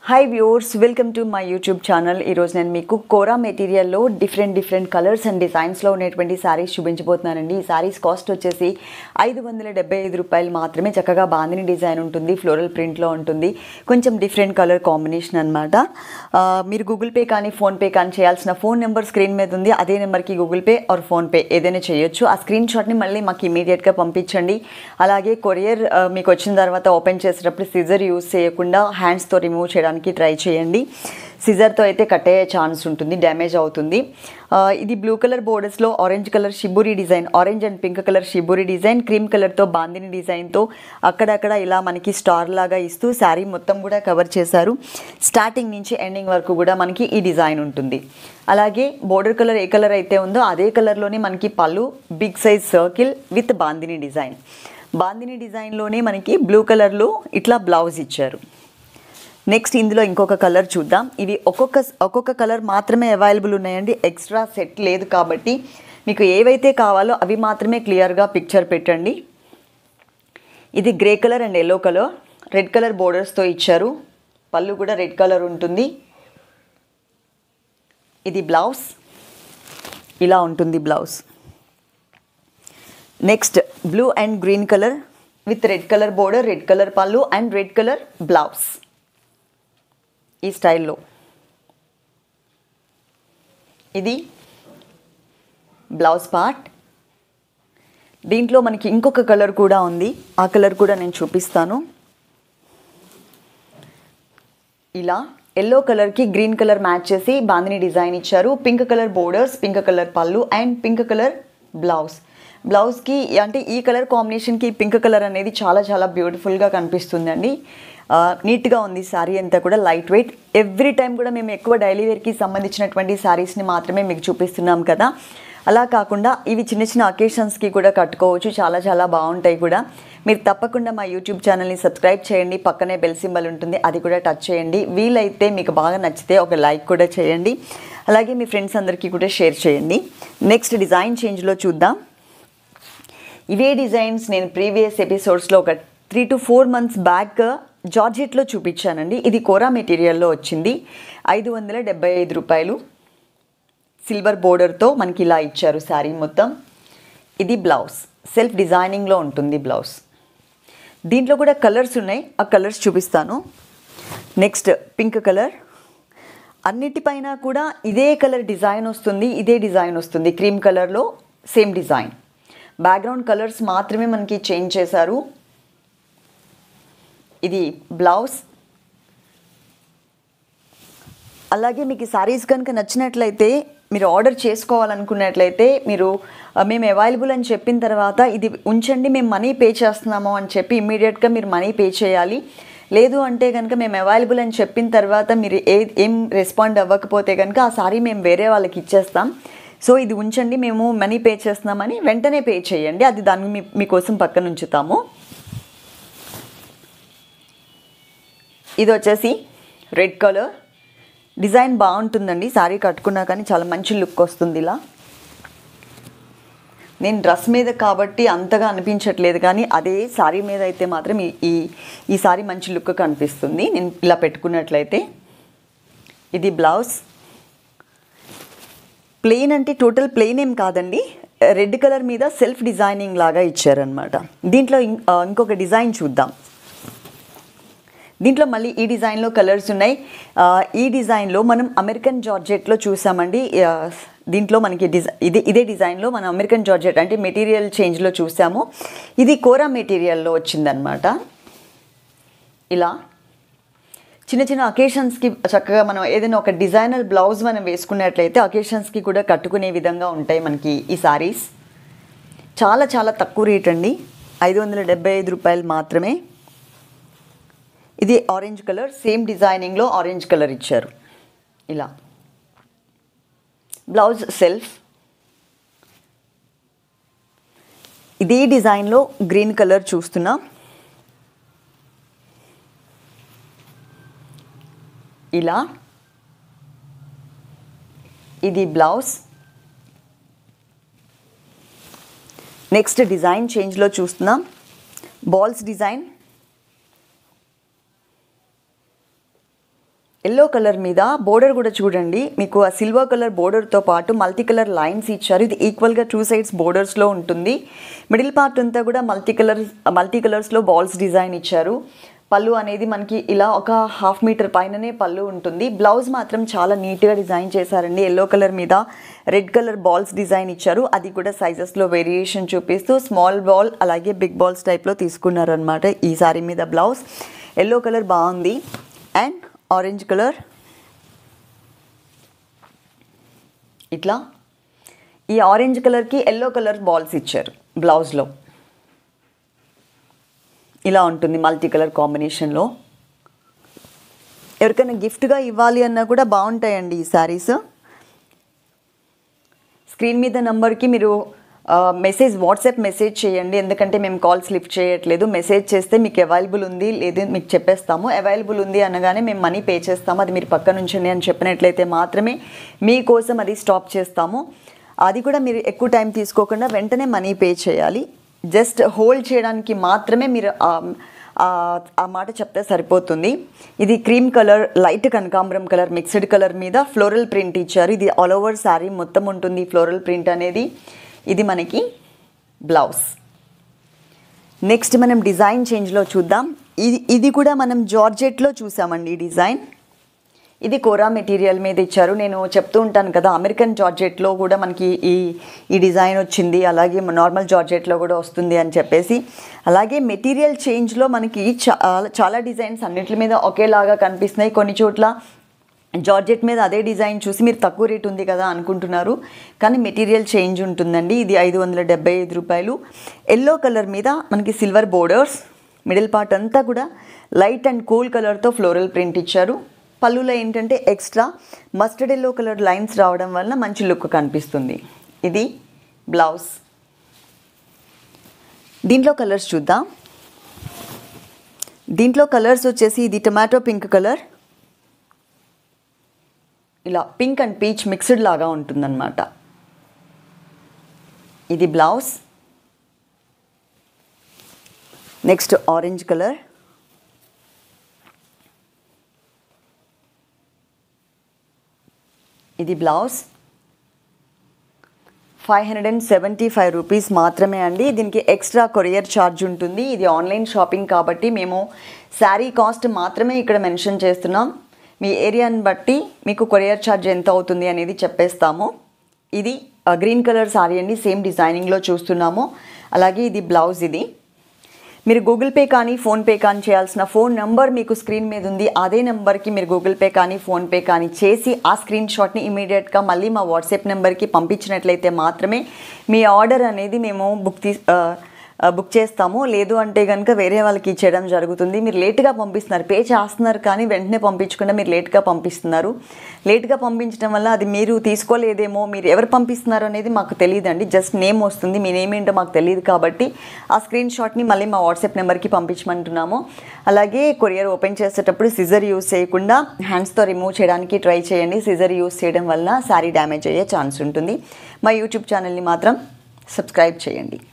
Hi viewers, welcome to my YouTube channel. ఈరోజు నేను మీకు కోరా మెటీరియల్లో డిఫరెంట్ కలర్స్ అండ్ డిజైన్స్లో ఉన్నటువంటి శారీస్ చూపించబోతున్నానండి. ఈ శారీస్ కాస్ట్ వచ్చేసి 575 రూపాయలు మాత్రమే. చక్కగా బాందిని డిజైన్ ఉంటుంది, ఫ్లోరల్ ప్రింట్లో ఉంటుంది, కొంచెం డిఫరెంట్ కలర్ కాంబినేషన్ అనమాట. మీరు గూగుల్ పే కానీ ఫోన్పే కానీ చేయాల్సిన ఫోన్ నెంబర్ స్క్రీన్ మీద ఉంది. అదే నెంబర్కి గూగుల్ పే ఆర్ ఫోన్పే ఏదైనా చేయొచ్చు. ఆ స్క్రీన్ షాట్ని మళ్ళీ మాకు ఇమీడియట్గా పంపించండి. అలాగే కొరియర్ మీకు వచ్చిన తర్వాత ఓపెన్ చేసేటప్పుడు సిజర్ యూజ్ చేయకుండా హ్యాండ్స్తో రిమూవ్ చేయడానికి ట్రై చేయండి. సిజర్తో అయితే కట్ అయ్యే ఛాన్స్ ఉంటుంది, డ్యామేజ్ అవుతుంది. ఇది బ్లూ కలర్ బోర్డర్స్లో orange colour shibori design, orange and pink colour shibori design, cream కలర్తో బాందిని డిజైన్తో అక్కడక్కడ ఇలా మనకి స్టార్ లాగా ఇస్తూ శారీ మొత్తం కూడా కవర్ చేశారు. స్టార్టింగ్ నుంచి ఎండింగ్ వరకు కూడా మనకి ఈ డిజైన్ ఉంటుంది. అలాగే బోర్డర్ కలర్ ఏ కలర్ అయితే ఉందో అదే కలర్లోనే మనకి పళ్ళు, big size circle with bandhani design. Bandhani డిజైన్లోనే మనకి బ్లూ కలర్లో ఇట్లా బ్లౌజ్ ఇచ్చారు. నెక్స్ట్ ఇందులో ఇంకొక కలర్ చూద్దాం. ఇవి ఒక్కొక్క కలర్ మాత్రమే అవైలబుల్ ఉన్నాయండి, ఎక్స్ట్రా సెట్ లేదు. కాబట్టి మీకు ఏవైతే కావాలో అవి మాత్రమే క్లియర్గా పిక్చర్ పెట్టండి. ఇది grey colour and yellow colour, red colour బోర్డర్స్తో ఇచ్చారు. పళ్ళు కూడా రెడ్ కలర్ ఉంటుంది. ఇది బ్లౌజ్, ఇలా ఉంటుంది blouse. Next blue and green colour with red colour border, red colour పళ్ళు అండ్ రెడ్ కలర్ బ్లౌజ్. ఈ స్టైల్లో ఇది బ్లౌజ్ పార్ట్. దీంట్లో మనకి ఇంకొక కలర్ కూడా ఉంది, ఆ కలర్ కూడా నేను చూపిస్తాను. ఇలా ఎల్లో కలర్కి గ్రీన్ కలర్ మ్యాచ్ చేసి బాందిని డిజైన్ ఇచ్చారు. Pink colour borders, pink colour పళ్ళు అండ్ పింక్ కలర్ బ్లౌజ్. బ్లౌజ్కి అంటే ఈ కలర్ కాంబినేషన్కి పింక్ కలర్ అనేది చాలా బ్యూటిఫుల్గా కనిపిస్తుందండి. నీట్గా ఉంది శారీ అంతా కూడా, లైట్ వెయిట్. ఎవ్రీ టైం కూడా మేము ఎక్కువ డైలీ వేర్కి సంబంధించినటువంటి శారీస్ని మాత్రమే మీకు చూపిస్తున్నాం కదా. అలా కాకుండా ఇవి చిన్న అకేషన్స్కి కూడా కట్టుకోవచ్చు, చాలా బాగుంటాయి కూడా. మీరు తప్పకుండా మా యూట్యూబ్ ఛానల్ని సబ్స్క్రైబ్ చేయండి. పక్కనే బెల్ సింబల్ ఉంటుంది, అది కూడా టచ్ చేయండి. వీలైతే మీకు బాగా నచ్చితే ఒక లైక్ కూడా చేయండి. అలాగే మీ ఫ్రెండ్స్ అందరికీ కూడా షేర్ చేయండి. నెక్స్ట్ డిజైన్ చేంజ్లో చూద్దాం. ఇవే డిజైన్స్ నేను ప్రీవియస్ ఎపిసోడ్స్లో ఒక 3 to 4 months బ్యాక్ జార్జెట్లో చూపించానండి. ఇది కోరా మెటీరియల్లో వచ్చింది. 575 రూపాయలు. సిల్వర్ బోర్డర్తో మనకి ఇలా ఇచ్చారు శారీ మొత్తం. ఇది బ్లౌజ్, సెల్ఫ్ డిజైనింగ్లో ఉంటుంది బ్లౌజ్. దీంట్లో కూడా కలర్స్ ఉన్నాయి, ఆ కలర్స్ చూపిస్తాను. Next pink colour. అన్నిటిపైన కూడా ఇదే కలర్ డిజైన్ వస్తుంది, ఇదే డిజైన్ వస్తుంది. క్రీమ్ కలర్లో సేమ్ డిజైన్. బ్యాక్గ్రౌండ్ కలర్స్ మాత్రమే మనకి చేంజ్ చేశారు. ఇది బ్లౌజ్. అలాగే మీకు శారీస్ కనుక నచ్చినట్లయితే మీరు ఆర్డర్ చేసుకోవాలనుకున్నట్లయితే మేము అవైలబుల్ అని చెప్పిన తర్వాత ఇది ఉంచండి, మేము మనీ పే చేస్తున్నాము అని చెప్పి ఇమ్మీడియట్గా మీరు మనీ పే చేయాలి. లేదు అంటే కనుక మేము అవైలబుల్ అని చెప్పిన తర్వాత మీరు ఏం రెస్పాండ్ అవ్వకపోతే కనుక ఆ శారీ మేము వేరే వాళ్ళకి ఇచ్చేస్తాం. సో ఇది ఉంచండి, మేము మనీ పే చేస్తున్నామని వెంటనే పే చేయండి, అది దాన్ని మీకోసం పక్కన ఉంచుతాము. ఇది వచ్చేసి రెడ్ కలర్ డిజైన్, బాగుంటుందండి. శారీ కట్టుకున్నా కానీ చాలా మంచి లుక్ వస్తుంది. ఇలా నేను డ్రెస్ మీద కాబట్టి అంతగా అనిపించట్లేదు, కానీ అదే శారీ మీద అయితే మాత్రం ఈ శారీ మంచి లుక్ కనిపిస్తుంది నేను ఇలా పెట్టుకున్నట్లయితే. ఇది బ్లౌజ్. ప్లెయిన్ అంటే టోటల్ ప్లెయిన్ ఏం కాదండి, రెడ్ కలర్ మీద సెల్ఫ్ డిజైనింగ్ లాగా ఇచ్చారనమాట. దీంట్లో ఇంకొక డిజైన్ చూద్దాం. దీంట్లో మళ్ళీ ఈ డిజైన్లో కలర్స్ ఉన్నాయి. ఈ డిజైన్లో మనం అమెరికన్ జార్జెట్లో చూసామండి. దీంట్లో మనకి ఇదే డిజైన్లో మనం అమెరికన్ జార్జెట్ అంటే మెటీరియల్ చేంజ్లో చూసాము. ఇది కోరా మెటీరియల్లో వచ్చిందనమాట. ఇలా చిన్న అకేషన్స్కి చక్కగా మనం ఏదైనా ఒక డిజైనర్ బ్లౌజ్ మనం వేసుకున్నట్లయితే అకేషన్స్కి కూడా కట్టుకునే విధంగా ఉంటాయి మనకి ఈ శారీస్. చాలా తక్కువ రేట్ అండి, 575 రూపాయలు మాత్రమే. ఇది ఆరెంజ్ కలర్, సేమ్ డిజైనింగ్లో ఆరెంజ్ కలర్ ఇచ్చారు. ఇలా బ్లౌజ్ సెల్ఫ్. ఇదే డిజైన్లో గ్రీన్ కలర్ చూస్తున్నాం. ఇలా ఇది బ్లౌజ్. నెక్స్ట్ డిజైన్ చేంజ్లో చూస్తున్నాం. Balls design. ఎల్లో కలర్ మీద బోర్డర్ కూడా చూడండి, మీకు ఆ సిల్వర్ కలర్ బోర్డర్తో పాటు మల్టీ కలర్ లైన్స్ ఇచ్చారు. ఇది ఈక్వల్గా 2 సైడ్స్ బోర్డర్స్లో ఉంటుంది. మిడిల్ పార్ట్ అంతా కూడా మల్టీ కలర్స్లో బాల్స్ డిజైన్ ఇచ్చారు. పళ్ళు అనేది మనకి ఇలా ఒక 1/2 మీటర్ పైననే పళ్ళు ఉంటుంది. బ్లౌజ్ మాత్రం చాలా నీట్గా డిజైన్ చేశారండి. ఎల్లో కలర్ మీద రెడ్ కలర్ బాల్స్ డిజైన్ ఇచ్చారు. అది కూడా సైజెస్లో వేరియేషన్ చూపిస్తూ స్మాల్ బాల్ అలాగే బిగ్ బాల్స్ టైప్లో తీసుకున్నారు అనమాట. ఈ సారీ మీద బ్లౌజ్ ఎల్లో కలర్ బాగుంది. అండ్ ఆరెంజ్ కలర్ ఇట్లా ఈ ఆరెంజ్ కలర్కి ఎల్లో కలర్ బాల్స్ ఇచ్చారు బ్లౌజ్లో. ఇలా ఉంటుంది మల్టీ కలర్ కాంబినేషన్లో. ఎవరికైనా గిఫ్ట్గా ఇవ్వాలి అన్నా కూడా బాగుంటాయండి ఈ శారీస్. స్క్రీన్ మీద నెంబర్కి మీరు వాట్సాప్ మెసేజ్ చేయండి, ఎందుకంటే మేము కాల్స్ లిఫ్ట్ చేయట్లేదు. మెసేజ్ చేస్తే మీకు అవైలబుల్ ఉంది లేదు మీకు చెప్పేస్తాము. అవైలబుల్ ఉంది అనగానే మేము మనీ పే చేస్తాము. అది మీరు పక్క నుంచండి అని చెప్పినట్లయితే మాత్రమే మీకోసం అది స్టాప్ చేస్తాము. అది కూడా మీరు ఎక్కువ టైం తీసుకోకుండా వెంటనే మనీ పే చేయాలి. జస్ట్ హోల్డ్ చేయడానికి మాత్రమే మీరు ఆ మాట చెప్తే సరిపోతుంది. ఇది క్రీమ్ కలర్, లైట్ కనకాంబరం కలర్, మిక్స్డ్ కలర్ మీద ఫ్లోరల్ ప్రింట్ ఇచ్చారు. ఇది ఆల్ ఓవర్ శారీ మొత్తం ఉంటుంది ఫ్లోరల్ ప్రింట్ అనేది. ఇది మనకి బ్లౌజ్. నెక్స్ట్ మనం డిజైన్ చేంజ్లో చూద్దాం. ఇది కూడా మనం జార్జెట్లో చూసామండి డిజైన్. ఇది కోరా మెటీరియల్ మీద ఇచ్చారు. నేను చెప్తూ ఉంటాను కదా, అమెరికన్ జార్జెట్లో కూడా మనకి ఈ డిజైన్ వచ్చింది, అలాగే నార్మల్ జార్జెట్లో కూడా వస్తుంది అని చెప్పేసి. అలాగే మెటీరియల్ చేంజ్లో మనకి చాలా డిజైన్స్ అన్నిటి మీద ఒకేలాగా కనిపిస్తున్నాయి. కొన్ని చోట్ల జార్జెట్ మీద అదే డిజైన్ చూసి మీరు తక్కువ రేట్ ఉంది కదా అనుకుంటున్నారు, కానీ మెటీరియల్ చేంజ్ ఉంటుందండి. ఇది 575 రూపాయలు. ఎల్లో కలర్ మీద మనకి సిల్వర్ బోర్డర్స్, మిడిల్ పార్ట్ అంతా కూడా లైట్ అండ్ కూల్ కలర్తో ఫ్లోరల్ ప్రింట్ ఇచ్చారు. పళ్ళులో ఏంటంటే extra mustard yellow colour lines రావడం వల్ల మంచి లుక్ కనిపిస్తుంది. ఇది బ్లౌజ్. దీంట్లో కలర్స్ చూద్దాం. దీంట్లో కలర్స్ వచ్చేసి ఇది టొమాటో పింక్ కలర్, ఇలా పింక్ అండ్ పీచ్ మిక్స్డ్ లాగా ఉంటుందన్నమాట. ఇది బ్లౌజ్. నెక్స్ట్ ఆరెంజ్ కలర్, ఇది బ్లౌజ్. 575 రూపీస్ మాత్రమే అండి. దీనికి ఎక్స్ట్రా కొరియర్ ఛార్జ్ ఉంటుంది. ఇది ఆన్లైన్ షాపింగ్ కాబట్టి మేము శారీ కాస్ట్ మాత్రమే ఇక్కడ మెన్షన్ చేస్తున్నాం. మీ ఏరియాని బట్టి మీకు కొరియర్ ఛార్జ్ ఎంత అవుతుంది అనేది చెప్పేస్తాము. ఇది గ్రీన్ కలర్ శారీ అండి, సేమ్ డిజైనింగ్లో చూస్తున్నాము. అలాగే ఇది బ్లౌజ్. ఇది మీరు గూగుల్ పే కానీ ఫోన్పే కానీ చేయాల్సిన ఫోన్ నెంబర్ మీకు స్క్రీన్ మీద ఉంది. అదే నెంబర్కి మీరు గూగుల్ పే కానీ ఫోన్పే కానీ చేసి ఆ స్క్రీన్ షాట్ని ఇమీడియట్గా మళ్ళీ మా వాట్సాప్ నెంబర్కి పంపించినట్లయితే మాత్రమే మీ ఆర్డర్ అనేది మేము బుక్ చేస్తాము. లేదు అంటే కనుక వేరే వాళ్ళకి ఇచ్చేయడం జరుగుతుంది. మీరు లేట్గా పంపిస్తున్నారు, పే చేస్తున్నారు కానీ వెంటనే పంపించకుండా మీరు లేట్గా పంపిస్తున్నారు. లేట్గా పంపించడం వల్ల అది మీరు తీసుకోలేదేమో, మీరు ఎవరు పంపిస్తున్నారు అనేది మాకు తెలియదండి. జస్ట్ నేమ్ వస్తుంది, మీ నేమ్ ఏంటో మాకు తెలియదు. కాబట్టి ఆ స్క్రీన్ షాట్ని మళ్ళీ మా వాట్సాప్ నెంబర్కి పంపించమంటున్నాము. అలాగే కొరియర్ ఓపెన్ చేసేటప్పుడు సిజర్ యూస్ చేయకుండా హ్యాండ్స్తో రిమూవ్ చేయడానికి ట్రై చేయండి. సిజర్ యూస్ చేయడం వల్ల శారీ డ్యామేజ్ అయ్యే ఛాన్స్ ఉంటుంది. మా యూట్యూబ్ ఛానల్ని మాత్రం సబ్స్క్రైబ్ చేయండి.